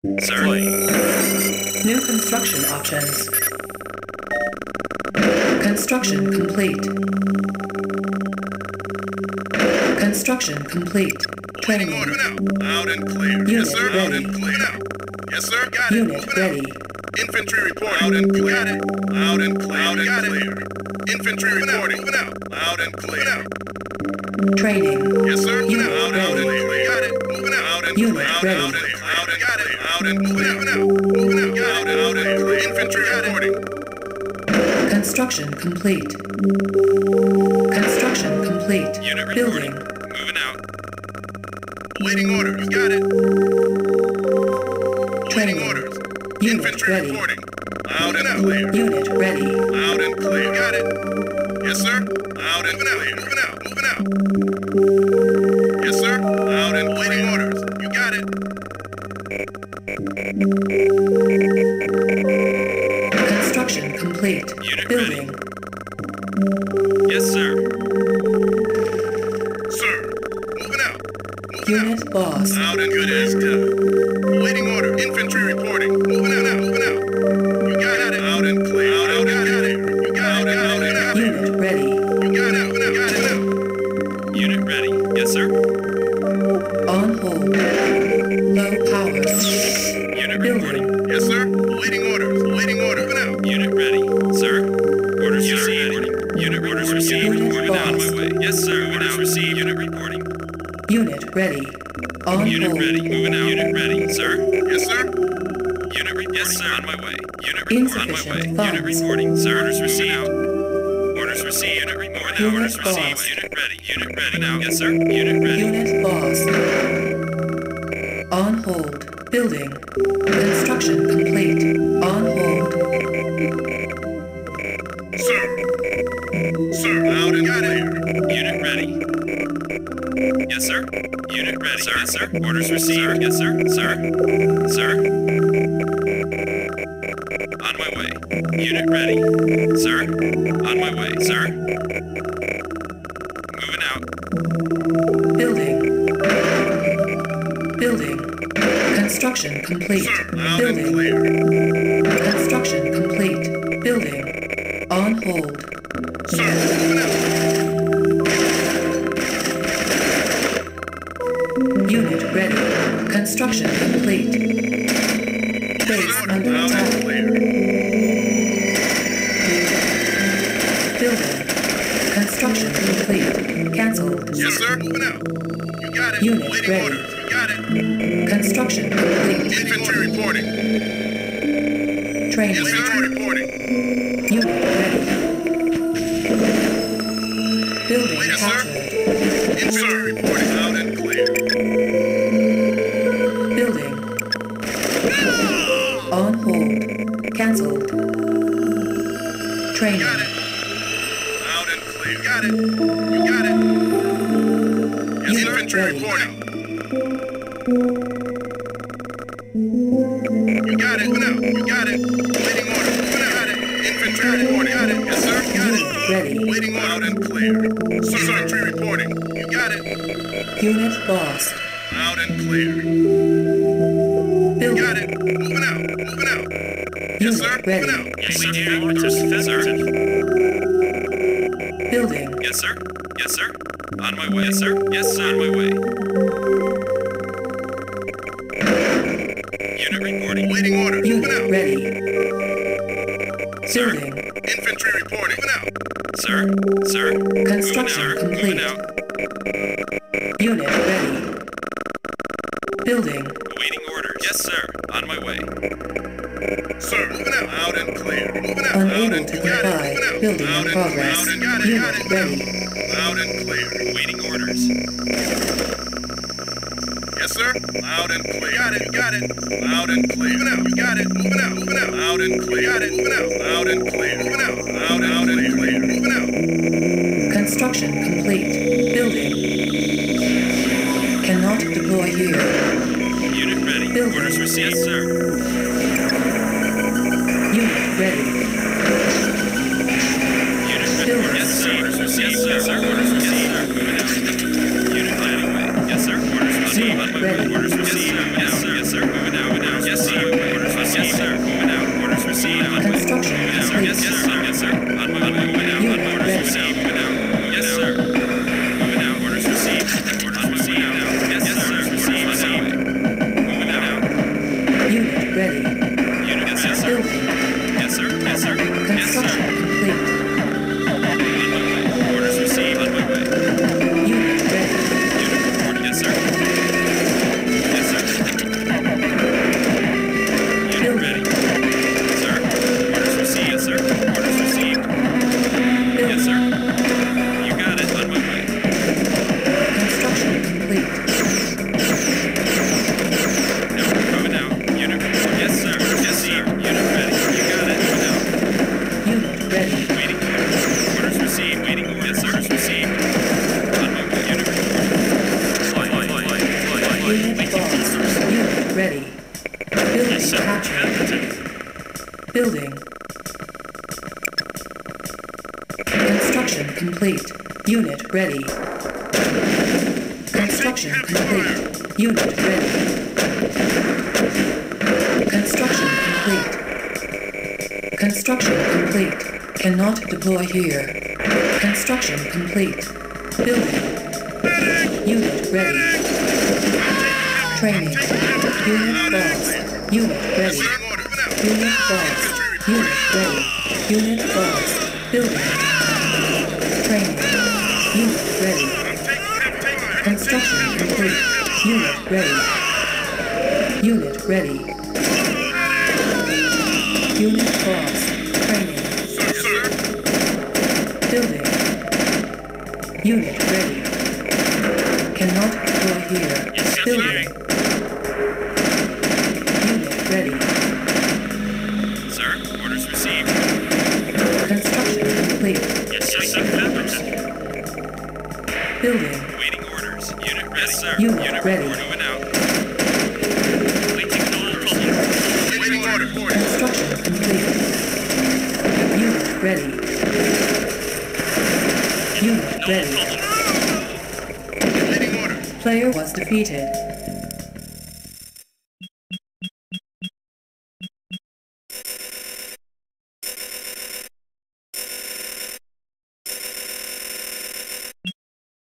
Sir. New construction options. Construction complete. Construction complete. Waiting Training. order now. Loud and clear. Unit Yes, sir. Loud ready. and clear now. Yes, sir. Got it. Unit Moving ready. out. Infantry reporting. Loud and clear. Got it. Loud and clear. Loud and clear. Infantry reporting. Moving out. Loud and clear. Moving out. Training. Yes, sir. Unit Loud and ready. clear. Got it. Moving out. Loud and Unit clear. ready. Loud and clear. Loud and got it. Loud and clear. Moving out. Moving out. Got it. Loud and clear. Infantry reporting. Construction complete. Construction complete. Unit Building. reporting. Moving out. Waiting orders. Got it. Waiting Training. orders. Unit Infantry ready. reporting. Loud and clear. Unit ready. Loud and clear. Got it. Yes, sir. Loud and clear. Moving out. Moving out. Yes, sir. Loud and waiting orders. You got it. Construction complete. Unit Building. Yes, sir. Sir. Moving out. Moving out. Unit boss. Loud and good as done. Waiting order. Infantry reporting. Moving out now. Moving out. You got it. Loud and clear. Loud and got it. You got it. Loud and got it. Unit ready. You got it. Moving out. Got it now. Unit ready. Yes, sir. On hold. Low power. Unit Building. reporting. Yes, sir. Waiting orders. Waiting order. Moving out. Unit ready, sir. Orders received. Unit orders received. Unit Moving out on boss. my way. Yes, sir. Orders received. Unit reporting. Unit ready. On Unit hold. ready. Moving out. Unit ready, sir. Yes, sir. Unit reporting. Yes, sir. On my way. Unit reporting. On my way. Insufficient Unit funds. reporting, sir. Orders received. Orders received. Unit reporting. Unit Orders boss. received. Unit ready. Unit ready now. Yes, sir. Unit ready. Unit boss. On hold. Building. Construction complete. On hold. Sir. Sir. Loud and clear. Unit ready. Yes, sir. Unit ready. Sir. Yes, sir. Orders received. Yes, sir. Sir. Sir. On my way. Unit ready. Sir. On my way. Sir. Moving out. Building. Building. Construction complete. Sir. Loud and Building. clear. Construction complete. Building. On hold. Sir. Moving out. Unit ready. Construction complete. Base under Loud and attack. clear. Building. Construction complete. Cancelled. Yes, sir. Moving out. You got it. Unit Waiting ready. orders. You got it. Construction complete. Infantry reporting. Training. Infantry reporting. Unit ready. Building Yes, sir. captured. Infantry reporting. Loud and clear. Building. On hold. Cancelled. Training. Got it. Loud and clear. Got it. You got it. Yes, Unit infantry ready. reporting. You got it. Now. You got it. Waiting order. You got it. Infantry reporting. Got it. Yes, sir. Got Unit it. ready. Waiting order. Loud and clear. Sir, infantry reporting. You got it. Unit lost. Loud and clear. Building. Got it. Moving out. Moving out. Yes, sir. Unit ready. Moving out. Yes, sir. Orders, sir. Building. Yes, sir. Yes, sir. On my way. Yes, sir. Yes, sir. On my way. Unit reporting. Waiting order. Moving Unit out. ready. Sir. Building. Infantry reporting. Moving out. Sir. Sir. Construction Moving out. complete. Moving out. Unit ready. Building. Awaiting orders. Yes, sir. On my way. Sir, moving out. Loud and clear. Moving out. Loud Unable and to got it. comply. Moving out. Building Loud in and progress. loud and got it. Got Unit it. Moving ready. out. Loud and clear. Awaiting orders. Yes, sir. Loud and clear. Got it. Got it. Loud and clear. Moving out. You got it. Moving out. Moving out. Loud and clear. Got it. Moving out. Loud and clear. Moving out. Loud and clear. Moving out. Construction complete. Building. Cannot deploy here. Unit ready. Building. Orders received. Yes, sir. Unit ready. Unit ready. Building. Yes, sir. Orders received. Yes, sir. Orders received. Yes, sir. Moving out. Unit planning way. Yes, sir. Orders received. On my way. Ready. Orders received. Yes, sir. Yes, sir. Moving out. Moving out. Yes, sir. boss. Unit ready. Building Yes, sir. captured. Affirmative. Building. Construction complete. Unit ready. Construction complete. Unit ready. Construction complete. Construction complete. Cannot deploy here. Construction complete. Building. Unit ready. Training. Unit boss. Unit ready. Unit boss. Unit ready. Unit boss. Building. Training. Unit ready. Construction complete. Unit ready. Unit ready. Unit boss. Training. Building. Unit ready. Cannot deploy here. Yes, sir. Building. Unit ready. Sir, orders received. Construction complete. Yes, sir. Affirmative. Building. Waiting orders. Unit ready. Yes, sir. Unit ready. Moving out. Waiting orders. Waiting order. Construction complete. Unit ready. Unit ready. Waiting order. Player was defeated.